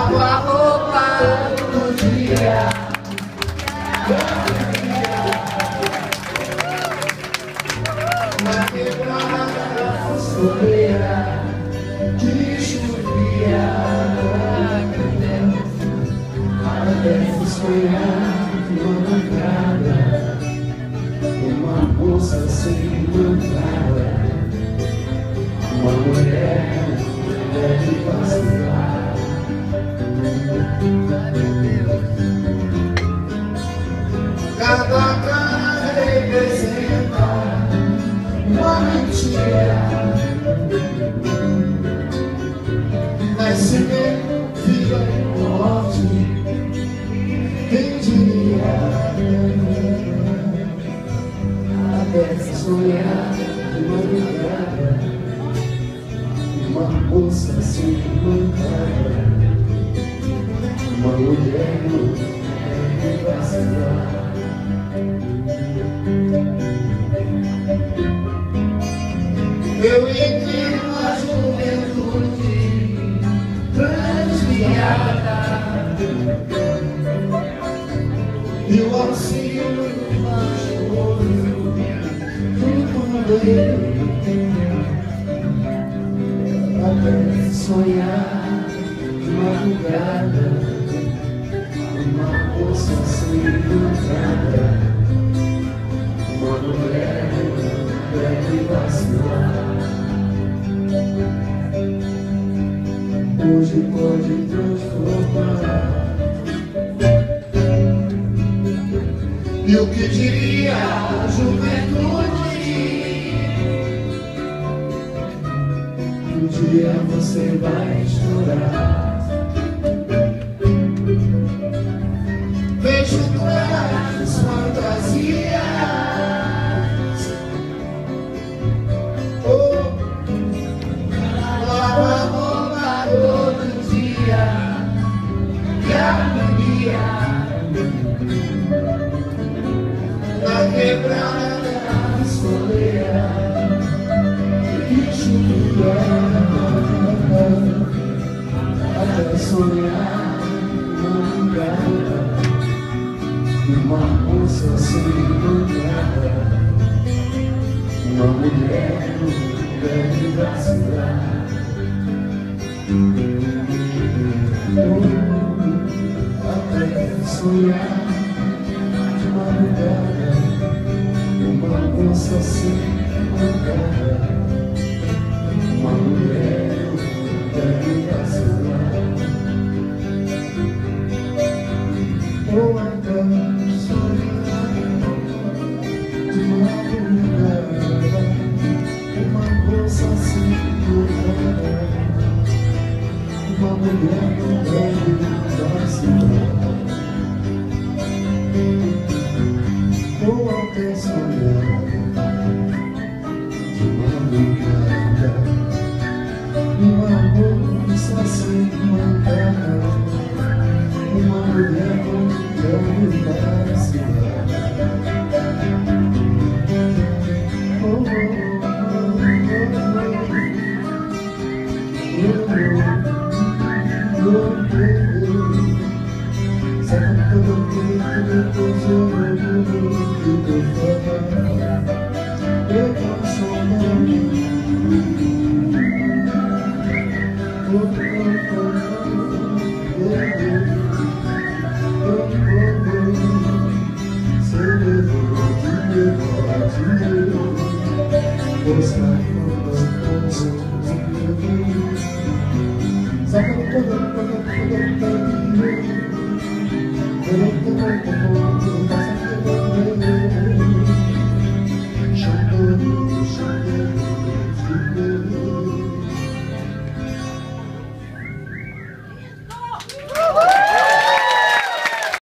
lavo a roupa todo dia. Na quebrada soleira que chovia, até sonhar uma mancada, uma moça sem mancada, uma mulher deve vacilar. Cada cara representa uma mentira. Nascimento, vida e morte, quem diria? Até sonhar uma ligada, uma moça sem mancada, uma mulher deve vacilar. Eu entendo a juventude transviada e o auxílio do choro tudo até sonhar de madrugada, uma moça sem mancada, uma mulher deve vacilar. Hoje pode transformar. E o que diria a juventude? Um dia você vai chorar. Vejo trajes, fantasias, lava a roupa todo dia, que harmonia. Na quebrada soleira que chovia, até sonhar uma mancada, uma moça sem mancada, uma mulher deve vacilar. Até sonhar de madrugada, uma moça sem mancada, uma mulher deve vacilar. Ou até sonhar de madrugada, uma moça sem mancada, uma mulher deve vacilar. Ou até sonhar de madrugada, uma moça sem mancada, uma mulher deve vacilar. Sabe